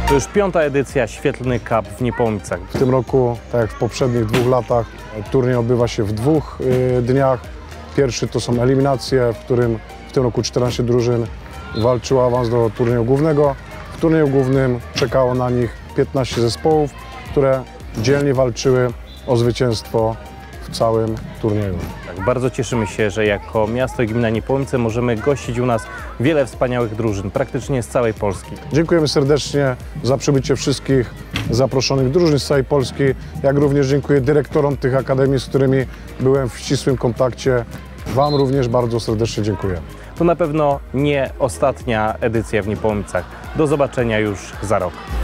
To już 5. edycja Świetlny Cup w Niepołomicach. W tym roku, tak jak w poprzednich 2 latach, turniej odbywa się w 2 dniach. Pierwszy to są eliminacje, w którym w tym roku 14 drużyn walczyło o awans do turnieju głównego. W turnieju głównym czekało na nich 15 zespołów, które dzielnie walczyły o zwycięstwo w całym turnieju. Tak, bardzo cieszymy się, że jako miasto i gmina Niepołomice możemy gościć u nas wiele wspaniałych drużyn, praktycznie z całej Polski. Dziękujemy serdecznie za przybycie wszystkich zaproszonych drużyn z całej Polski, jak również dziękuję dyrektorom tych akademii, z którymi byłem w ścisłym kontakcie. Wam również bardzo serdecznie dziękuję. To na pewno nie ostatnia edycja w Niepołomicach. Do zobaczenia już za rok.